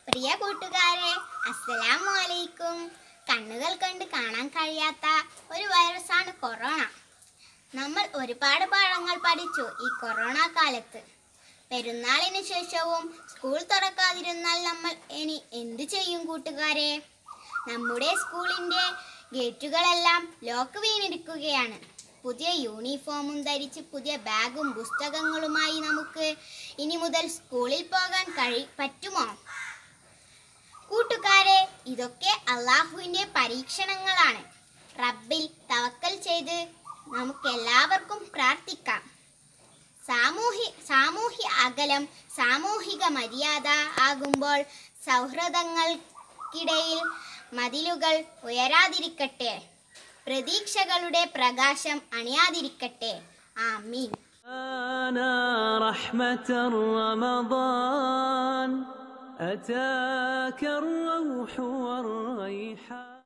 പ്രിയ കൂട്ടുകാരെ, അസ്സലാമു അലൈക്കും. കണ്ണുകൾ കണ്ട് കാണാൻ കഴിയാത്ത ഒരു വൈറസാണ് കൊറോണ. നമ്മൾ ഒരുപാട് പാഠങ്ങൾ പഠിച്ചു ഈ കൊറോണ കാലത്ത്. പെരുന്നാളിന് ശേഷവും സ്കൂൾ തുറക്കാതിരുന്നാൽ നമ്മൾ ഇനി എന്തു ചെയ്യും കൂട്ടുകാരെ? നമ്മുടെ സ്കൂളിൻ്റെ ഗേറ്റുകളെല്ലാം ലോക്ക് വീണിരിക്കുകയാണ്. പുതിയ യൂണിഫോമും ധരിച്ച് പുതിയ ബാഗും പുസ്തകങ്ങളുമായി നമുക്ക് ഇനി മുതൽ സ്കൂളിൽ പോകാൻ പറ്റുമോ? കൂട്ടുകാരെ, ഇതൊക്കെ അള്ളാഹുവിൻ്റെ പരീക്ഷണങ്ങളാണ്. റബ്ബിൽ തവക്കൽ ചെയ്ത് നമുക്കെല്ലാവർക്കും പ്രാർത്ഥിക്കാം. സാമൂഹ്യ അകലം, സാമൂഹിക മര്യാദ ആകുമ്പോൾ സൗഹൃദങ്ങൾക്കിടയിൽ മതിലുകൾ ഉയരാതിരിക്കട്ടെ, പ്രതീക്ഷകളുടെ പ്രകാശം അണയാതിരിക്കട്ടെ. ആമീൻ. أتاك الروح والريحان